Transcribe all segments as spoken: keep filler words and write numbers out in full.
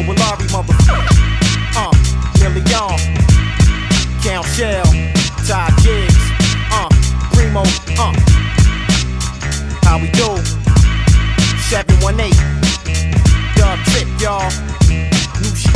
Immobilarie, motherfucker. Uh, nearly on. Count Shell, Ty Jigs, uh, Primo, uh. How we do? seven one eight. Dub trip, y'all. New shit.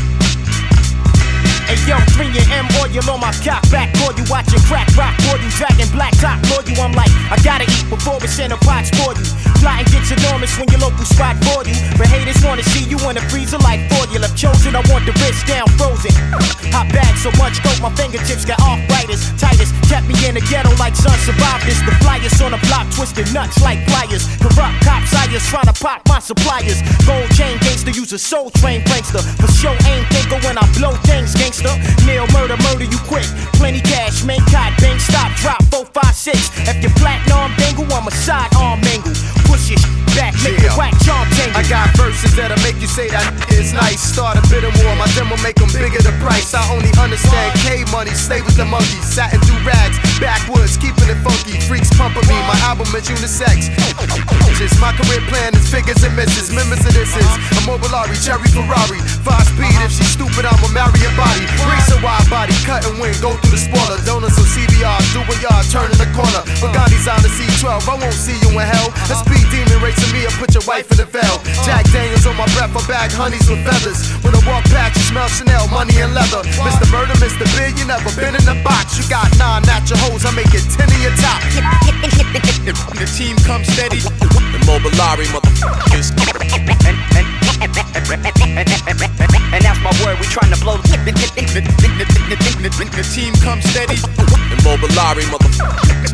Hey yo, bring your M oil on my cock back, or you watching crack rock, or you dragging black top, or you I'm like, I gotta eat before it's in a pot for you. Plotting gets enormous when your local spot for you, but haters wanna see you in a freezer like formula. Chosen, I want the wrist down frozen. Hot bag so much dope, my fingertips got arthritis. Titus kept me in the ghetto like son survived this. The flyers on the block twisted nuts like pliers. Corrupt cops, I just trying to pop my suppliers. Gold chain gangster, use a soul train prankster. For sure ain't thinker when I blow things gangster. Nail murder, murder you quick. Plenty cash, main cot, bang, stop, drop, four, five, six. If you platinum dangle, I'm a sidearm mangle. Push it back, make yeah. it whack, charm tangle. I got verses that'll make you say that is nice. Start a bit of more, my demo make them bigger the price. I only understand K money, stay with the monkeys. Satin do rags, backwoods, keeping it funky. Freaks pumping me, my album is unisex. Just my career plan is figures and misses. Members of this is Immobilarie, Cherry Ferrari. Five speed, if she's stupid, I'ma marry a body. Race a wide body, cut and wing, go through the spoiler. Donuts on C B R, doing yard, turning the corner. Bugatti's on the C twelve, I won't see you in hell. A speed demon racing me, I'll put your wife in the veil. Jack Daniels on my breath, I bag honeys with feathers. When I walk past, you smell Chanel, money and leather. Mister Murder, Mister Big, you never been in the box. You got nine natural hoes, I make it ten in your top. The team comes steady. Immobilarie, motherfuckers. And, and, and that's my word, we trying to blow. The team comes steady. Immobilarie, motherfuckers.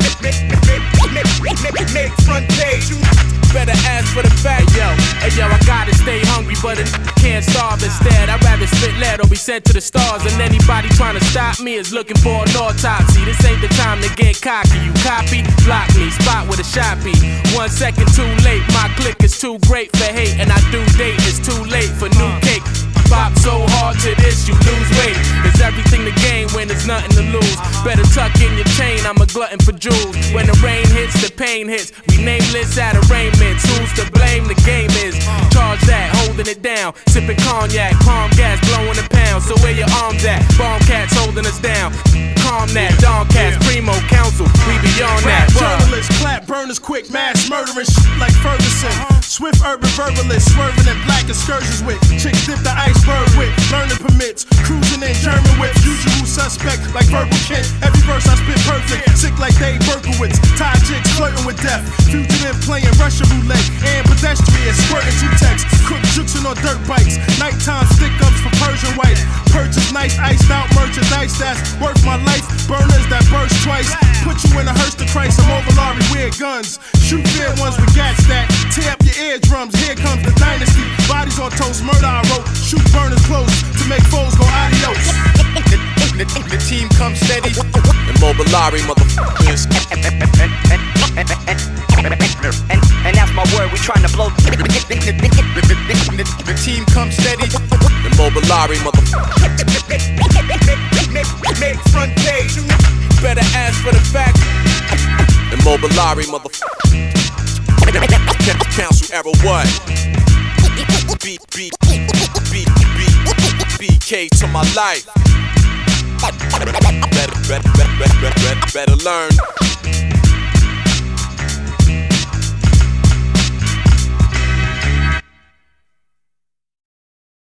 Make front page. Better ask for the fact, yo. Hey yo, I gotta stay hungry, but a can't starve instead. I'd rather spit lead or be sent to the stars. And anybody trying to stop me is looking for an autopsy. This ain't the time to get cocky. You copy, block me, spot with a shot be. One second too late, my click is too great for hate. And I do date, it's too late for new cake. Bop so hard to this, you lose weight. It's everything to gain when there's nothing to lose. Better tuck in your chain, I'm a glutton for jewels. When the rain hits, the pain hits. We nameless at arraignments. Who's to blame? The game is. Charge that, holding it down. Sipping cognac, palm gas, blowing a pound. So where your arms at? Bomb cats holding us down. Calm that, Don Cats, Primo, Council, we beyond that. Journalists, clap burners, quick mass murdering shit like Ferguson. Swift urban verbalists, swerving in black excursions with chicks dip the iceberg with learning permits, cruising in German whips. Usual suspect like verbal Kent. Every verse I spit perfect, sick like Dave Berkowitz. Thai chicks flirting with death, fugitive playing Russian roulette, and pedestrians squirting two texts. Cook juxing on dirt bikes, nighttime stick ups for Persian whites. Purchase nice iced out merchandise that's worth my life. Burners that burst twice, put you in a hearse to Christ. Immobilarie, weird guns, shoot fair ones with gats that tear up your eardrums. Here comes the dynasty, bodies on toast, murder I wrote. Shoot burners close to make foes go adios. The, the, the team comes steady. Immobilarie, motherfuckers. And, and that's my word, we trying to blow. The team comes steady. Immobilarie, motherfuckers. Make front page. Better ask for the fact. Immobilarie, motherfuckers. Council era what? B B B B B K to my life. Better, better, better, better, better, better learn.